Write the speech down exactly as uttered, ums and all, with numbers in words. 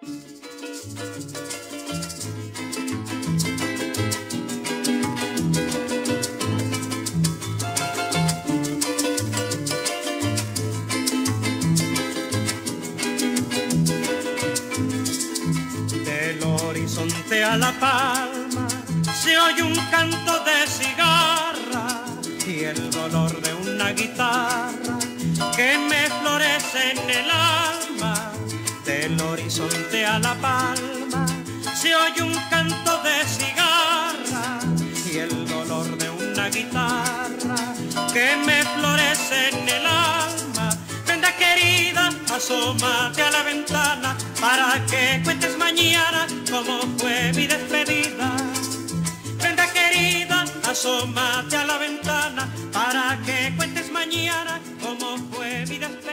Del horizonte a La Palma se oye un canto de cigarra y el dolor de una guitarra que me florece en el alma. Del horizonte a La Palma se oye un canto de cigarra y el dolor de una guitarra que me florece en el alma. Prenda querida, asómate a la ventana para que cuentes mañana cómo fue mi despedida. Prenda querida, asómate a la ventana para que cuentes mañana cómo fue mi despedida.